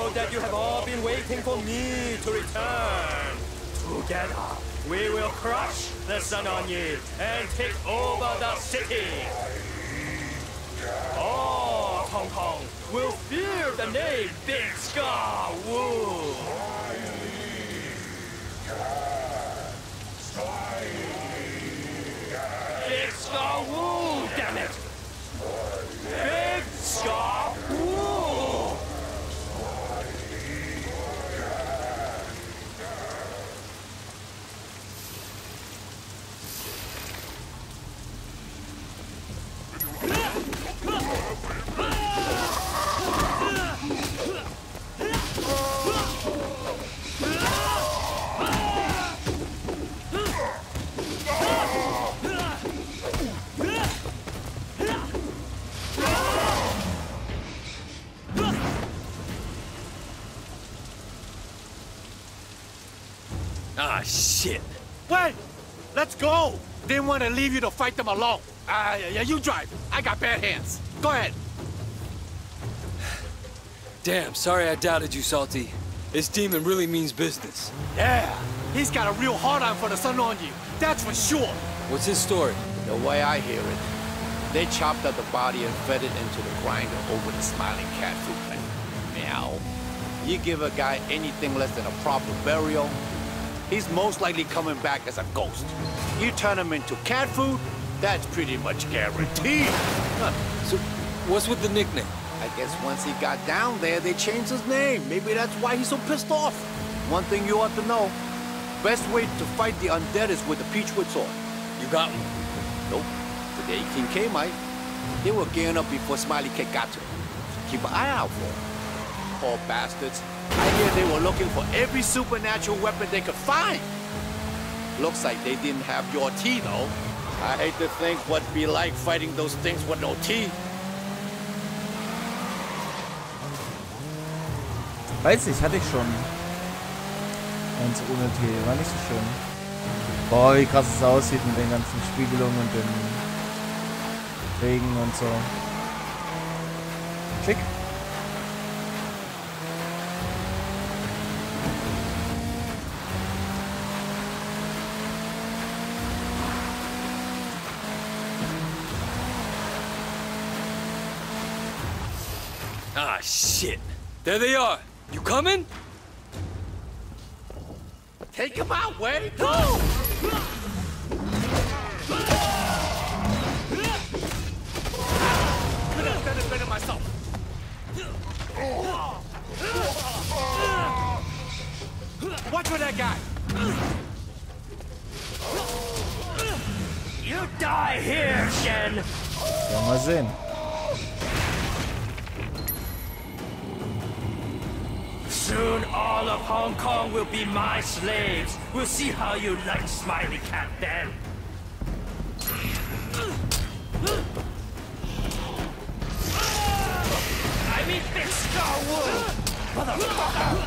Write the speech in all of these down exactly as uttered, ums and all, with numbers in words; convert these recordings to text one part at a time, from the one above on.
know that you have all been waiting for me to return. Together, we will crush the Sun On Yee and take over the city. All Hong Kong will fear the name Big Scar Wu. Big Scar Wu, damn it! Big Scar Wu! Ah, shit. Wait! Let's go! Didn't want to leave you to fight them alone. Ah, uh, yeah, you drive. I got bad hands. Go ahead. Damn, sorry I doubted you, Salty. This demon really means business. Yeah, he's got a real hard-on for the Sun On Yee. That's for sure. What's his story? The way I hear it, they chopped up the body and fed it into the grinder over the smiling cat food thing. Meow. You give a guy anything less than a proper burial, he's most likely coming back as a ghost. You turn him into cat food, that's pretty much guaranteed. Huh. So, what's with the nickname? I guess once he got down there, they changed his name. Maybe that's why he's so pissed off. One thing you ought to know, best way to fight the undead is with the Peachwood sword. You got one? Nope. But the eighteen K might. They were gearing up before Smiley Cat got to them. So keep an eye out for them. Poor bastards. I hear they were looking for every supernatural weapon they could find. Looks like they didn't have your tea, though. I hate to think what'd be like fighting those things with no tea. Weiß ich, hatte ich schon. Eins ohne Tee, war nicht so schön. Boah, wie krass es aussieht mit den ganzen Spiegelungen und dem Regen und so. Schick. Ah, shit. There they are. You coming? Take him out, Wade! Go! Could have done it better myself. Watch for that guy. You die here, Shen! Ja, mal sehen. Soon all of Hong Kong will be my slaves. We'll see how you like Smiley Cat then. I mean Big Scar Wu! Motherfucker!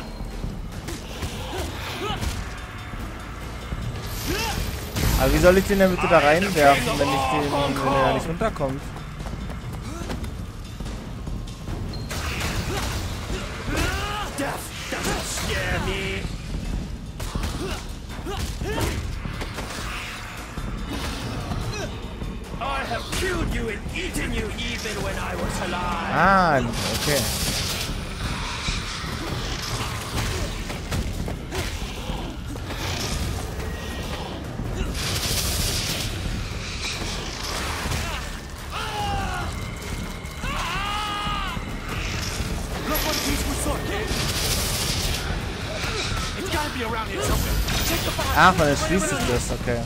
Aber wie soll ich den denn bitte da reinwerfen, wenn ich den, wenn er da nicht runterkommt? Scare me. I have killed you and eaten you even when I was alive. Ah, okay. Look what piece we saw, kid. It's gotta be around here somewhere. Take the body. Ach, weil er schließt sich das, okay.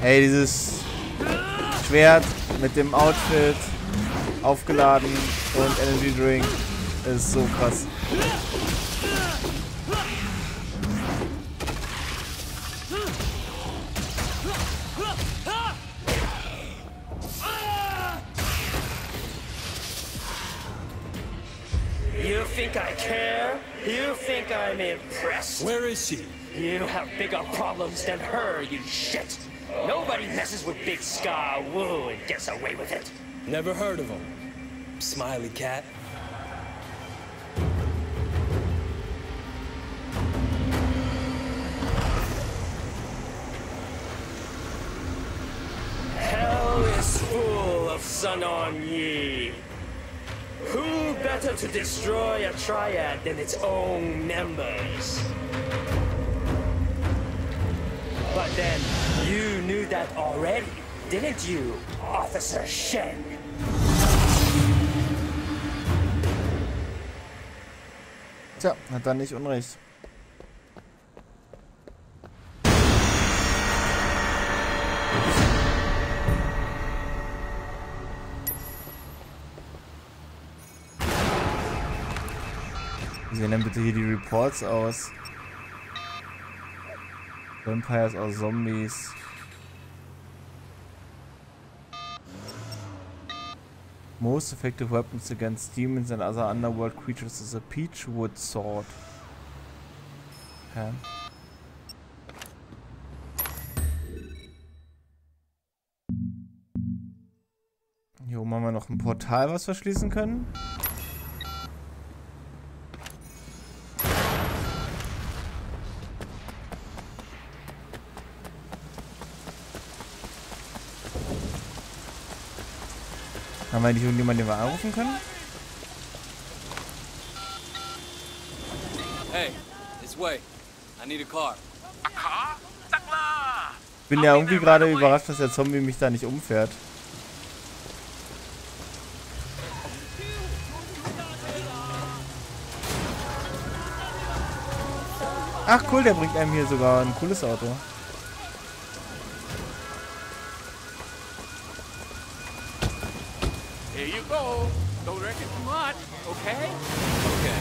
Ey, dieses Schwert mit dem Outfit aufgeladen und Energy Drink ist so krass. You think I care? You think I'm impressed? Where is she? You have bigger problems than her, you shit. Nobody messes with Big Scar Wu and gets away with it. Never heard of him. Smiley cat. Hell is full of Sun On Yee. Who better to destroy a triad than its own members? But then, you knew that already, didn't you, Officer Shen? Tja, hat er nicht Unrecht. Wie sehen denn bitte hier die Reports aus? Vampires or Zombies. Most effective weapons against demons and other underworld creatures is a Peachwood sword. Okay. Hier oben haben wir noch ein Portal, was wir schließen können. Haben wir nicht irgendjemanden, den wir anrufen können? Hey, this way. I need a car. Ich bin ja irgendwie gerade überrascht, dass der Zombie mich da nicht umfährt. Ach cool, der bringt einem hier sogar ein cooles Auto. Here you go. Don't wreck it too much, okay? Okay.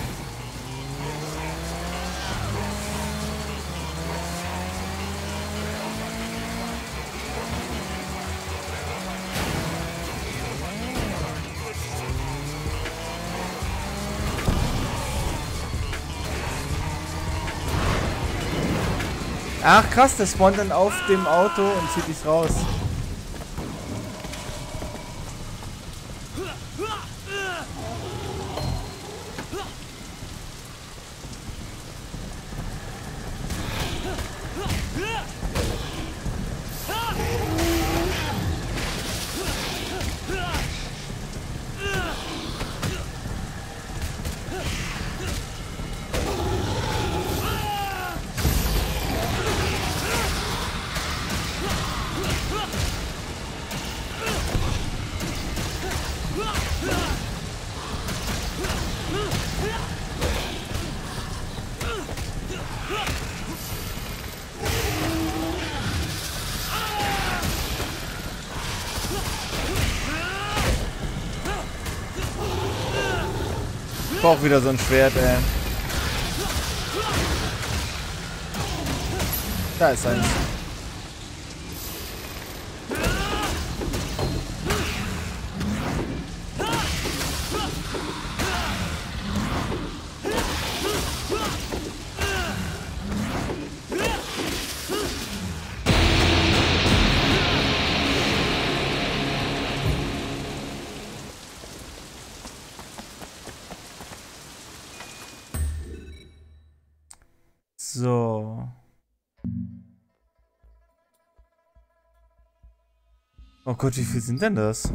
Ach krass, der spawnt dann auf dem Auto und zieht dich raus. Ich brauch wieder so ein Schwert, ey. Da ist eins. So. Oh Gott, wie viel sind denn das?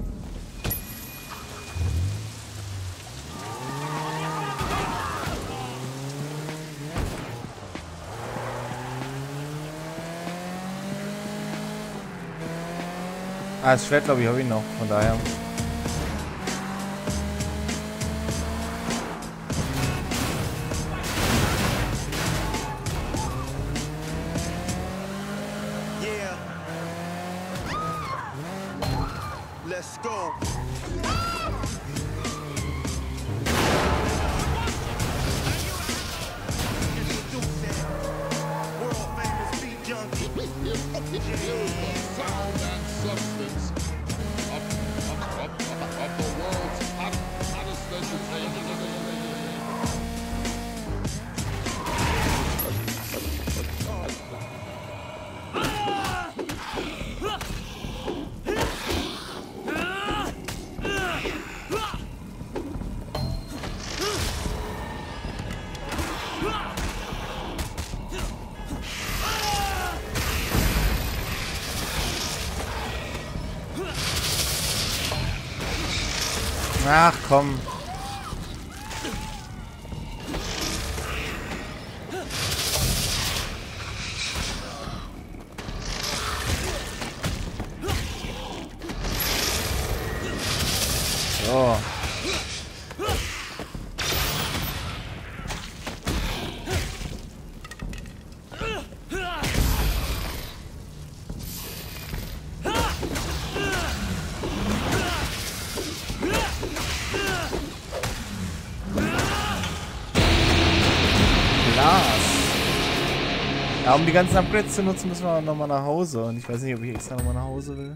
Ah, das Schwert, glaube ich, habe ich noch, von daher. Let's go. World famous beat junkie. Sound and substance of, of, of, of the world's hot, hottest entertainment. Ach komm. So. Ja, um die ganzen Upgrades zu nutzen, müssen wir nochmal nach Hause. Und ich weiß nicht, ob ich extra nochmal nach Hause will.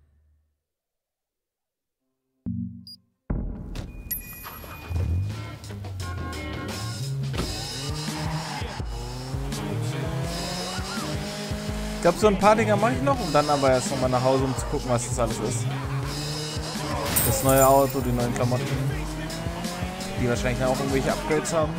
Ich glaube, so ein paar Dinger mache ich noch und dann aber erst nochmal nach Hause, um zu gucken, was das alles ist. Das neue Auto, die neuen Klamotten. Die wahrscheinlich auch irgendwelche Upgrades haben.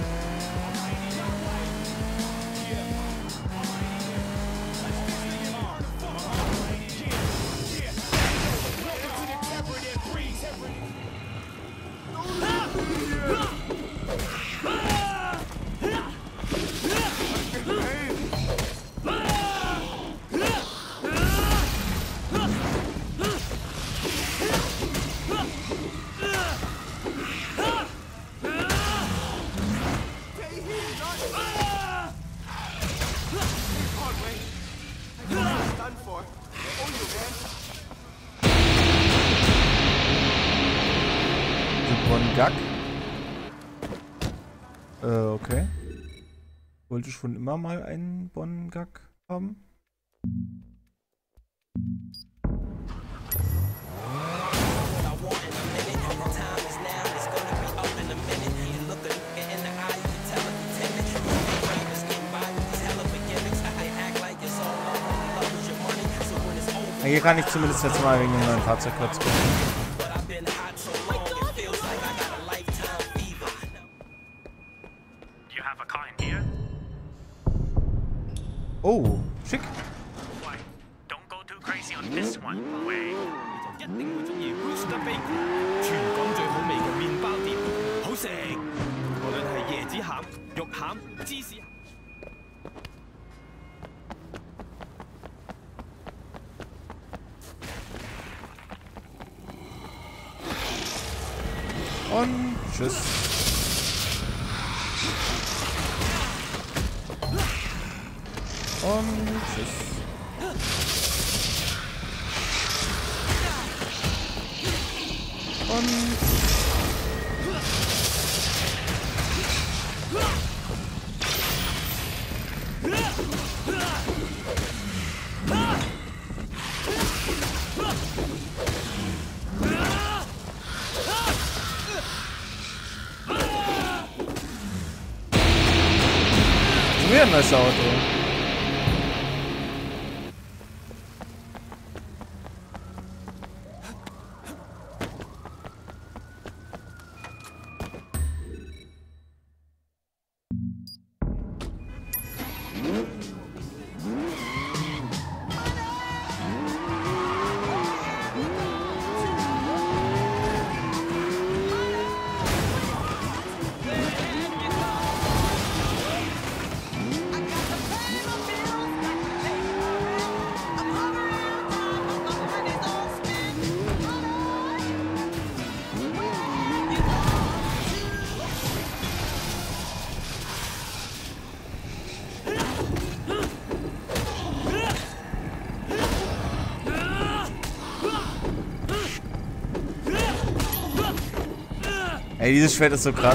Gag. Äh, okay. Wollte ich schon immer mal einen Bon-Gag haben? Hier kann ich zumindest jetzt mal wegen dem neuen Fahrzeug kurz gucken. Oh, schick. 一定會中意 Rooster Bacon， 全港最好味嘅麵包店，好食。無論係椰子餡、肉餡、芝士。 Und tschüss. Und tschüss. Und wieder ein neues Auto. Ey, dieses Schwert ist so krass.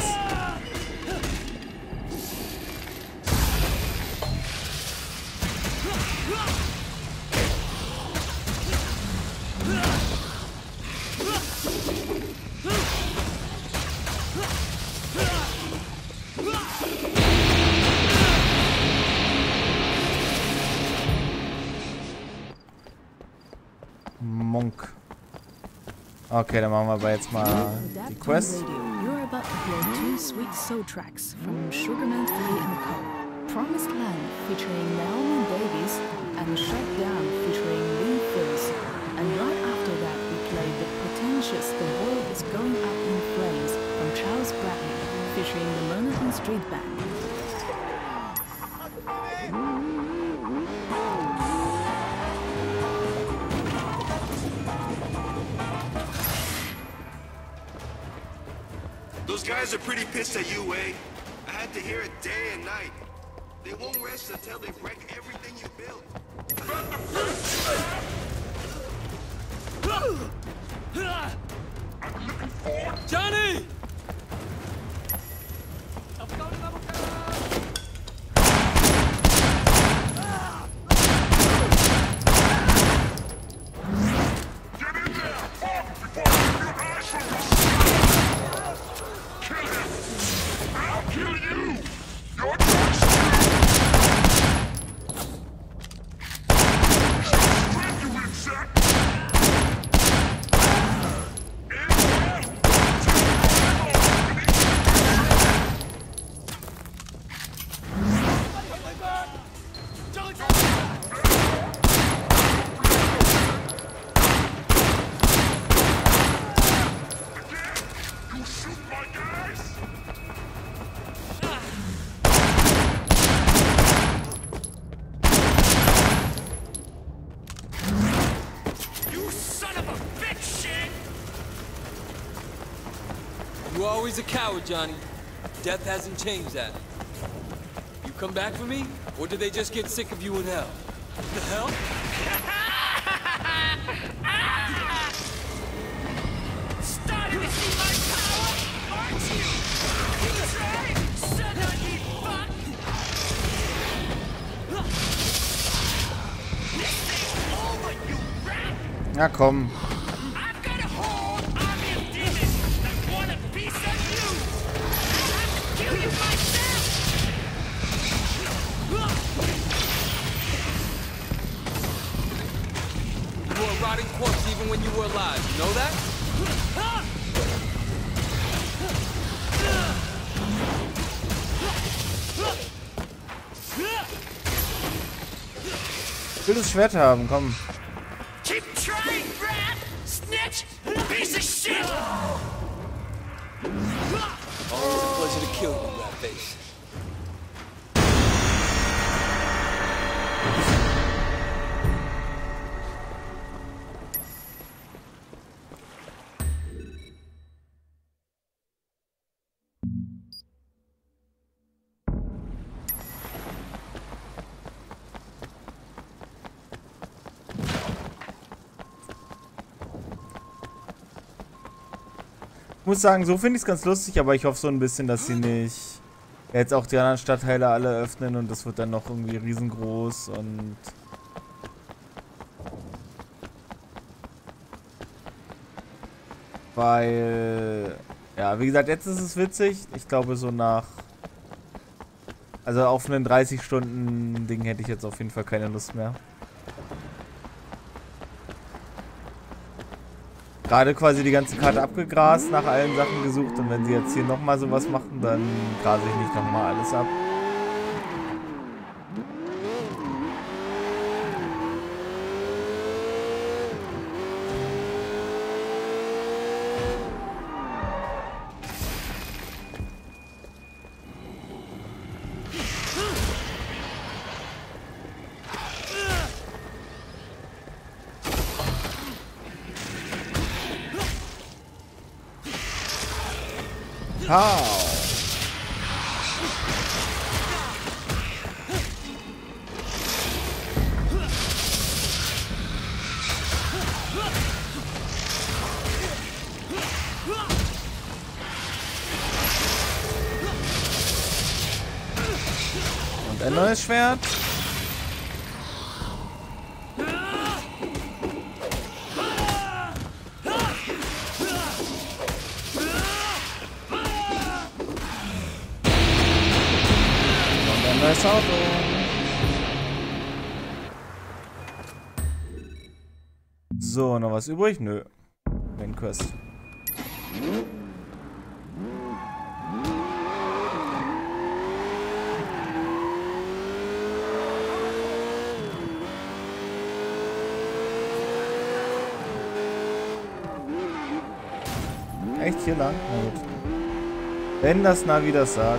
Monk. Okay, dann machen wir aber jetzt mal die Quest. You're about to hear two sweet soul tracks from Sugarman three and Co. Promised Land featuring Naomi Davis and Shut Down featuring Lee Fields. And right after that we played The Pretentious The World Is Going Up in Flames from Charles Bradley featuring the Monaghan Street Band. Those guys are pretty pissed at you, Wade. I had to hear it day and night. They won't rest until they wreck everything you built. Johnny! You were always a coward, Johnny. Death hasn't changed that. You come back for me, or did they just get sick of you in hell? The hell? Starting to see my power, aren't you? You tried, son of a fuck! This ain't over, you rat! Na komm. I've got a whole army of demons that want a piece of you! I'll have to kill you myself! You were a rotting corpse even when you were alive. You know that? Ich will das Schwert haben, komm. Keep trying, rat! Snitch! Piece of shit! Always a pleasure to kill you, rat face. Ich muss sagen, so finde ich es ganz lustig, aber ich hoffe so ein bisschen, dass sie nicht jetzt auch die anderen Stadtteile alle öffnen und das wird dann noch irgendwie riesengroß und weil, ja, wie gesagt, jetzt ist es witzig. Ich glaube so nach, also auf einen dreißig Stunden Ding hätte ich jetzt auf jeden Fall keine Lust mehr. Gerade quasi die ganze Karte abgegrast, nach allen Sachen gesucht und wenn sie jetzt hier nochmal sowas machen, dann grase ich nicht nochmal alles ab. How? neues Schwert. Und ein neues Auto. So, noch was übrig? Nö. Main Quest. Echt hier lang? Na gut. Wenn das Navi das sagt.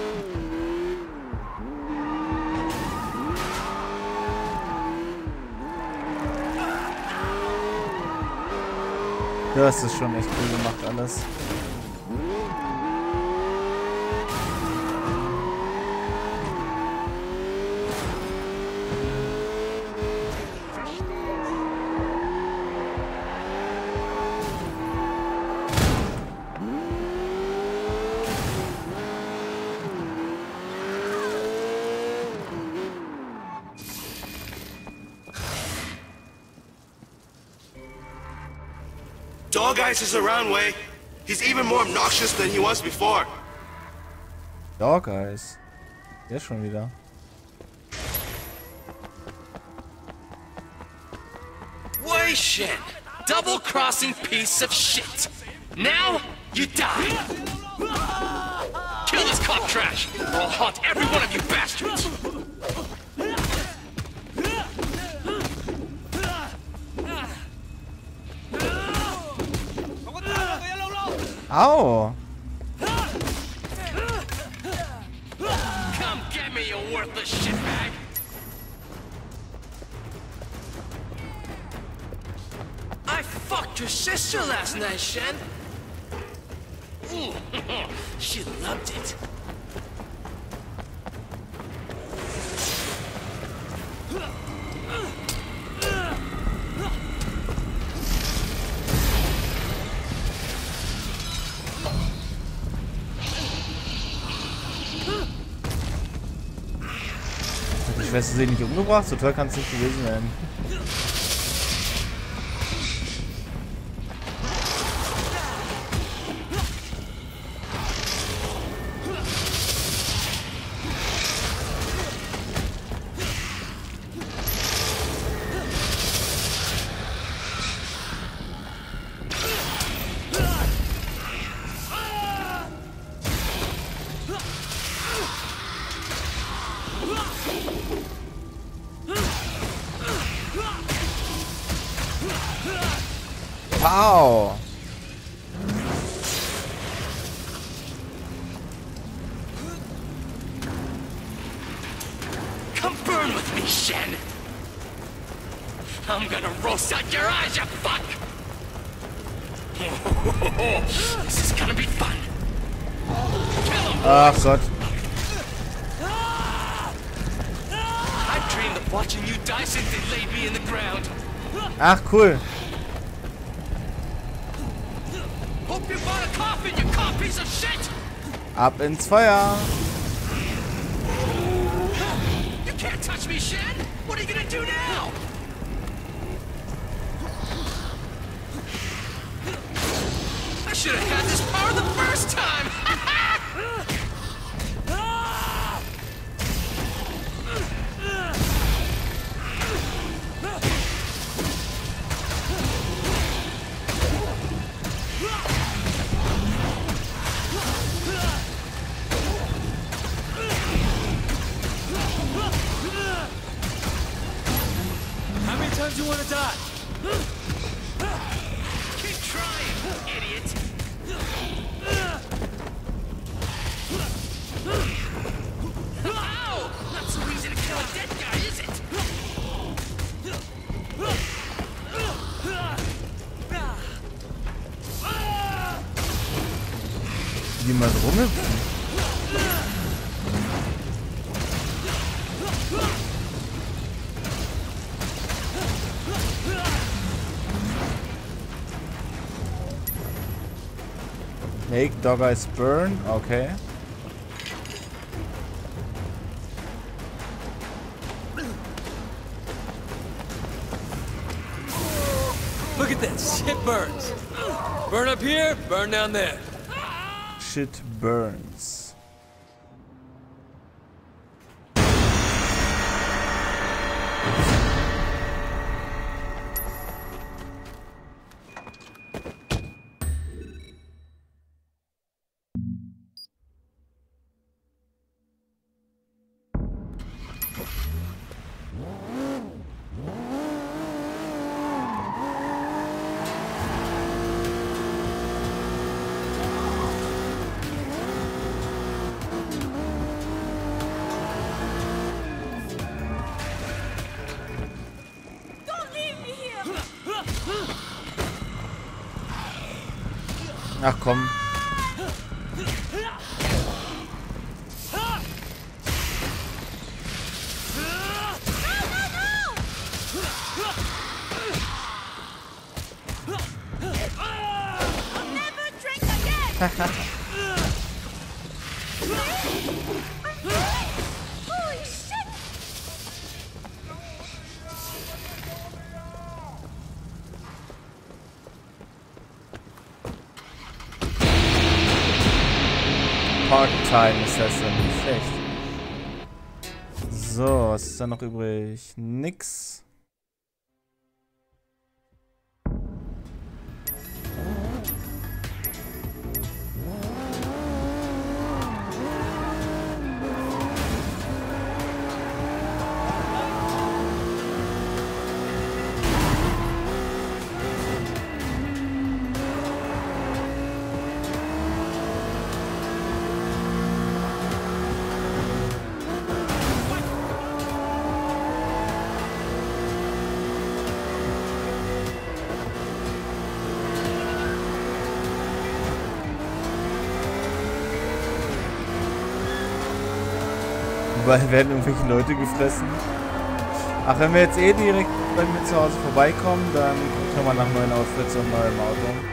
Das ist schon echt cool gemacht alles. Dog Eyes is around, Way. He's even more obnoxious than he was before. Dog Eyes. Der schon wieder. Wei Shen, double-crossing piece of shit. Now you die. Kill this cop trash, or I'll haunt every one of you bastards. Au! Come get me, you worthless shitbag. I fucked your sister last night, Shen. Ooh, she loved it. Die Schwester sie nicht umgebracht? So toll kann es nicht gewesen werden. Wow! Come burn with me, Shen. I'm gonna roast out your eyes, you fuck! This is gonna be fun. Kill him! Ach Gott. I dreamed of watching you die since they laid me in the ground. Ach cool. Hope you bought a coffin, you cop piece of shit! Ab ins Feuer. You can't touch me, Shen! What are you gonna do now? I should have had this power the first time! How many times do you want to die? Keep trying, idiot! Ow! Not so easy to kill a dead guy, is it? Die mal rumhüpfen. Make Dog Eyes burn, okay. Look at that. Shit burns. Burn up here, burn down there. Shit burns. Ach komm. Haha. Part-Time Assassin, nicht schlecht. So, was ist da noch übrig? Nix. Weil werden irgendwelche Leute gefressen. Ach, wenn wir jetzt eh direkt bei mir zu Hause vorbeikommen, dann gucken wir nach neuen Outfits und neuem Auto.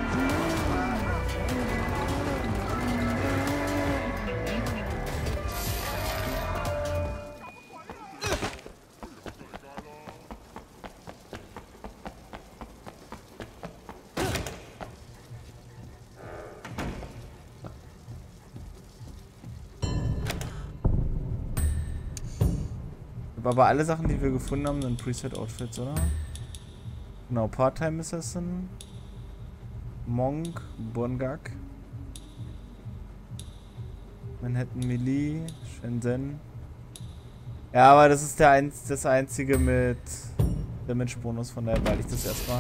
Aber alle Sachen, die wir gefunden haben, sind Preset-Outfits, oder? Genau, Part-Time Assassin, Monk, Bongak, Manhattan Melee, Shenzhen. Ja, aber das ist der einz das einzige mit Damage-Bonus, von daher behalte ich das erstmal.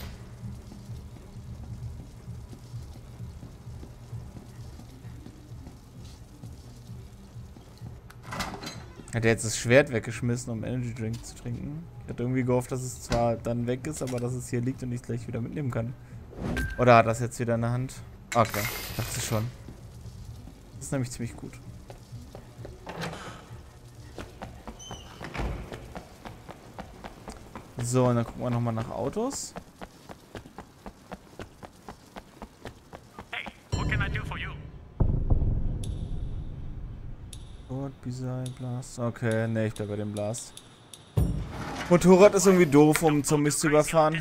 Hat er jetzt das Schwert weggeschmissen, um Energy Drink zu trinken? Ich hatte irgendwie gehofft, dass es zwar dann weg ist, aber dass es hier liegt und ich es gleich wieder mitnehmen kann. Oder hat das jetzt wieder in der Hand? Okay, dachte ich schon. Das ist nämlich ziemlich gut. So, und dann gucken wir nochmal nach Autos. Bizarre Blast. Okay, ne, ich bleib bei dem Blast. Motorrad ist irgendwie doof, um Zombies zu überfahren.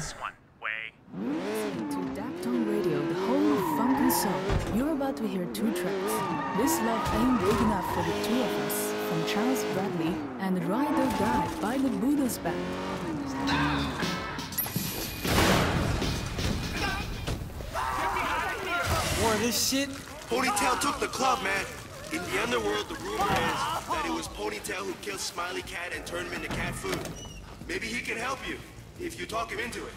More of this shit? Ponytail took the club, man. In the underworld, the rumor is that it was Ponytail who killed Smiley Cat and turned him into cat food. Maybe he can help you, if you talk him into it.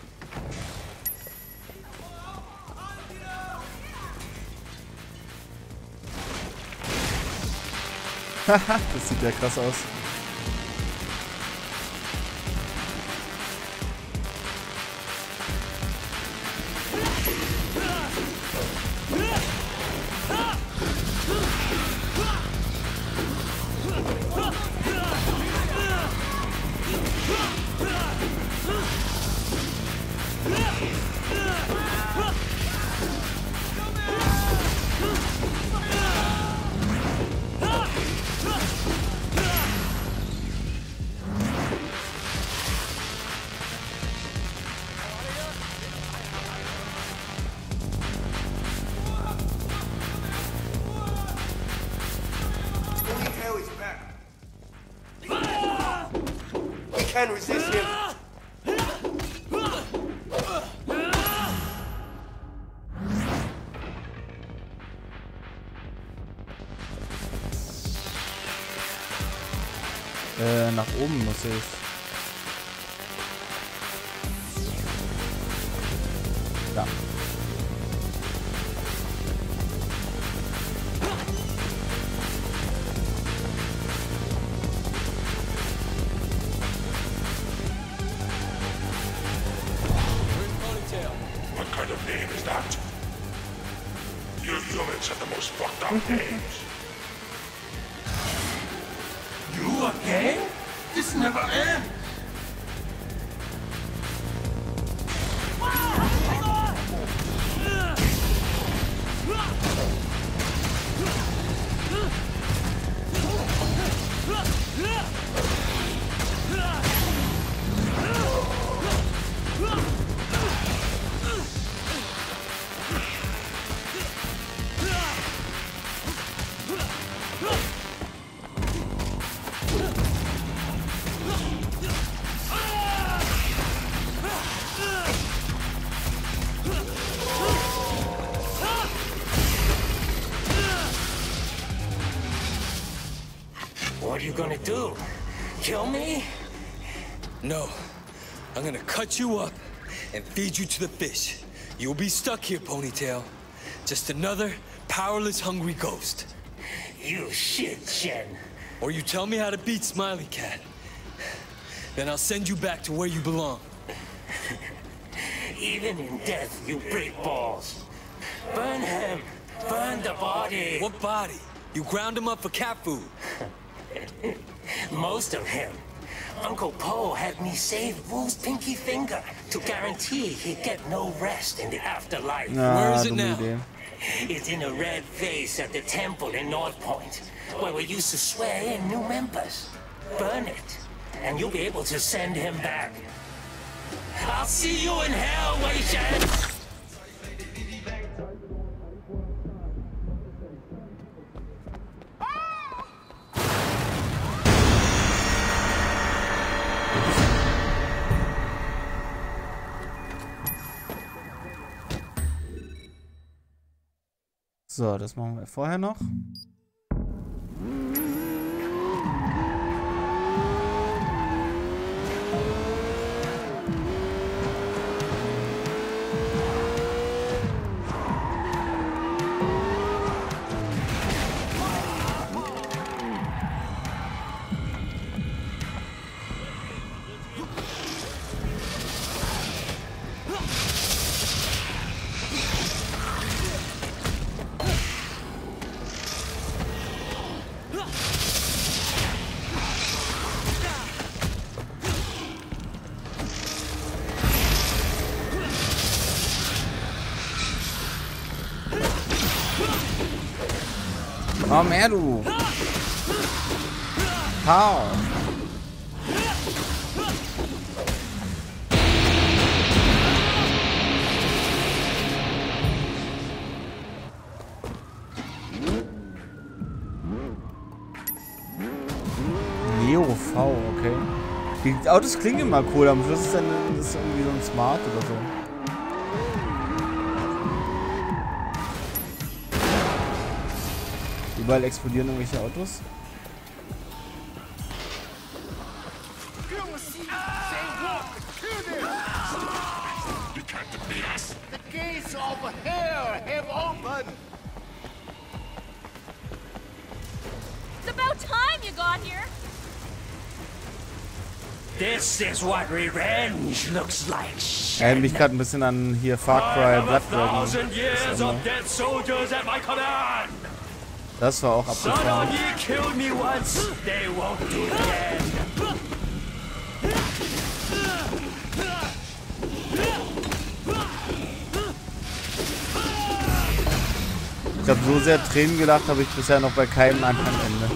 Haha, das sieht ja krass aus. and resist him. Äh, nach oben muss ich. Ja. What kind of name is that? You humans have the most fucked up names. You again? This never ends! What are you gonna do? Kill me? No. I'm gonna cut you up and feed you to the fish. You'll be stuck here, Ponytail. Just another powerless, hungry ghost. You shit, Shen. Or you tell me how to beat Smiley Cat. Then I'll send you back to where you belong. Even in death, you break balls. Burn him. Burn the body. What body? You ground him up for cat food. Most of him. Uncle Po had me save Wu's pinky finger to guarantee he'd get no rest in the afterlife. Ah, Where is it dumme now? Idee. It's in a red vase at the temple in North Point, where we used to swear in new members. Burn it, and you'll be able to send him back. I'll see you in hell, Wei Shen! So, das machen wir vorher noch. Komm her, du! Hau! Neo V, okay. Die Autos klingen immer cool, am Schluss ist dann das ist irgendwie so ein Smart oder so. Überall explodieren irgendwelche Autos. The gates over here have opened. It's about time you got here. This is what revenge looks like. Erinnert mich gerade ein bisschen an hier Far Cry Blood Dragon. Years of dead soldiers at my command. Das war auch Son abgefahren. of ye killed me once, they won't do it again. Ich habe so sehr Tränen gelacht, habe ich bisher noch bei keinem anderen Ende.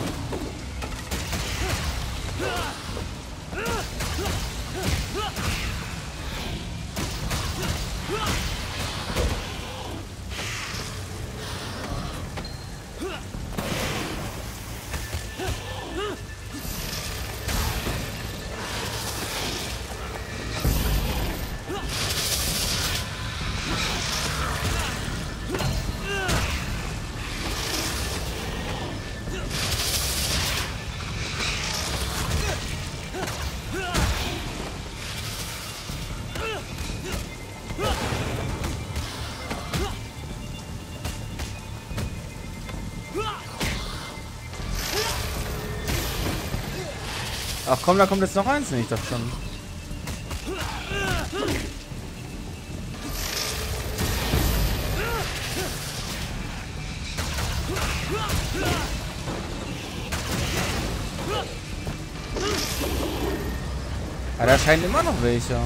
Ach komm, da kommt jetzt noch eins. Nee, ich dachte schon. Ah, da scheinen immer noch welche.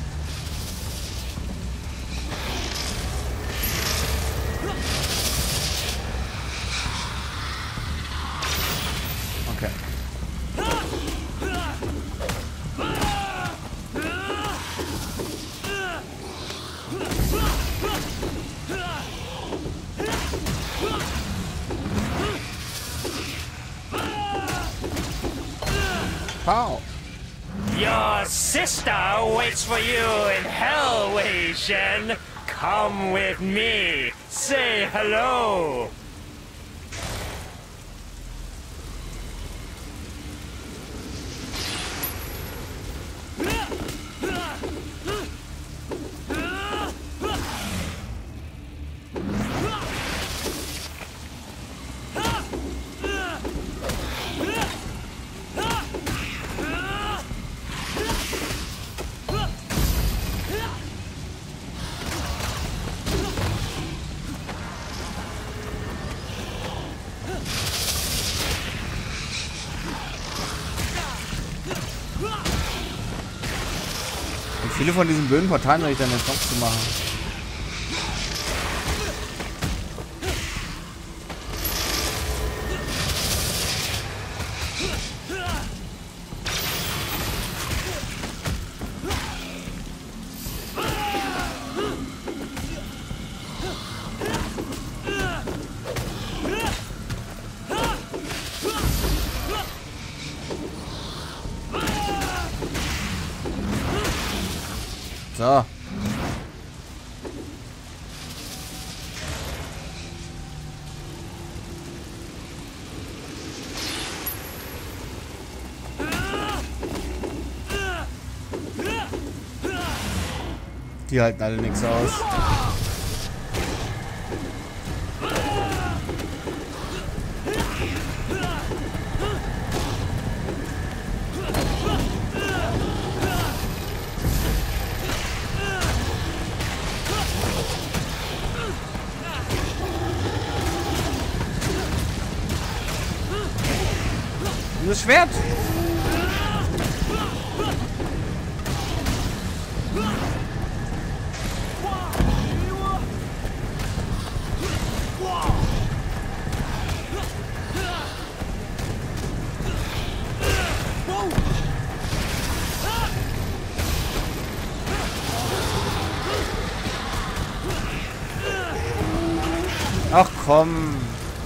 Okay. Pow. Your sister waits for you in hell, Wei Shen. Come with me. Say hello. Wie viele von diesen blöden Portalen soll ich dann jetzt noch zu machen? So. Die halten alle nichts aus. Das Schwert. Ach komm.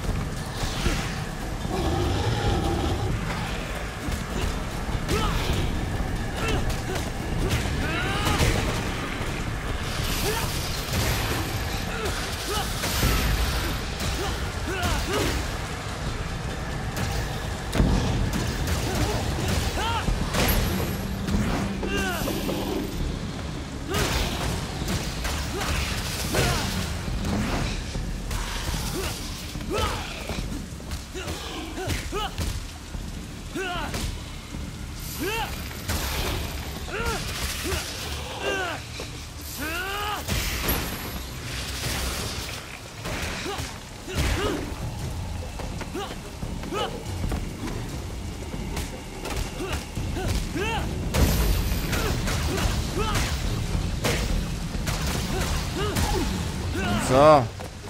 So.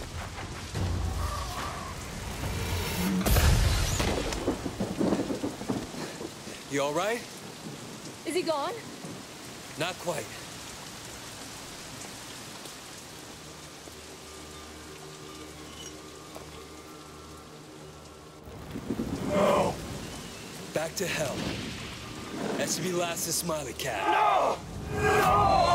You all right? Is he gone? Not quite. No. Back to hell. That should be last of Smiley Cat. No! No!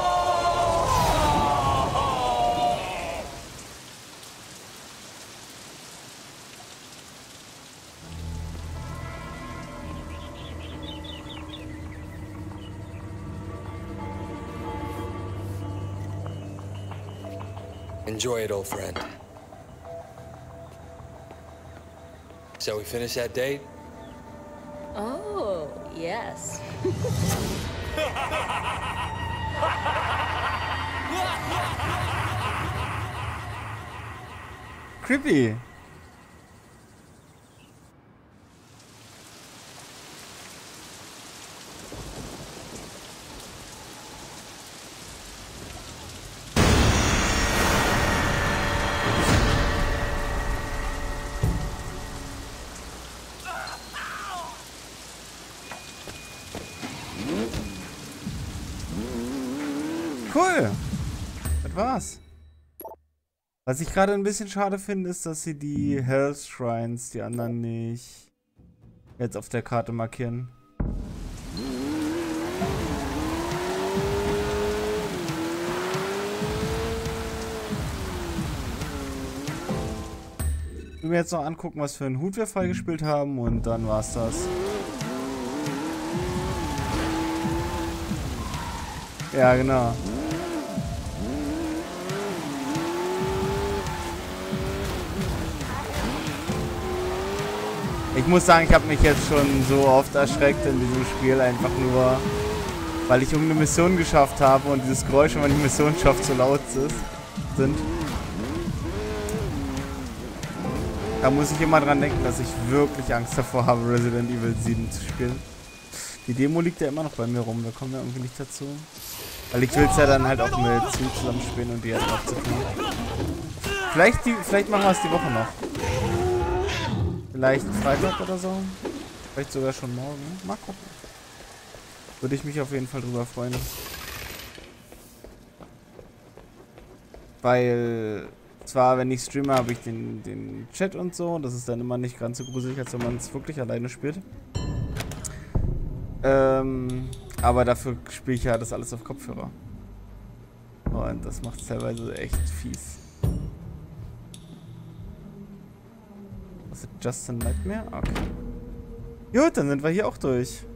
Enjoy it, old friend. Shall we finish that date? Oh, Yes. Creepy. Cool. Das war's. Was ich gerade ein bisschen schade finde, ist, dass sie die Health Shrines, die anderen nicht jetzt auf der Karte markieren. Ich will mir jetzt noch angucken, was für einen Hut wir freigespielt haben und dann war's das. Ja, genau. Ich muss sagen, ich habe mich jetzt schon so oft erschreckt in diesem Spiel, einfach nur, weil ich irgendeine Mission geschafft habe und dieses Geräusch, wenn man die Mission schafft, so laut ist, sind. Da muss ich immer dran denken, dass ich wirklich Angst davor habe, Resident Evil sieben zu spielen. Die Demo liegt ja immer noch bei mir rum, da kommen wir irgendwie nicht dazu. Weil ich will es ja dann halt auch mit Sue zusammen spielen und die jetzt auch zu tun. Vielleicht, die, vielleicht machen wir es die Woche noch. Vielleicht Freitag oder so. Vielleicht sogar schon morgen. Mal gucken. Würde ich mich auf jeden Fall drüber freuen. Weil zwar, wenn ich streame, habe ich den, den Chat und so. Das ist dann immer nicht ganz so gruselig, als wenn man es wirklich alleine spielt. Ähm, aber dafür spiele ich ja das alles auf Kopfhörer. Und das macht es teilweise echt fies. Was ist Just a Nightmare? Okay. Gut, dann sind wir hier auch durch.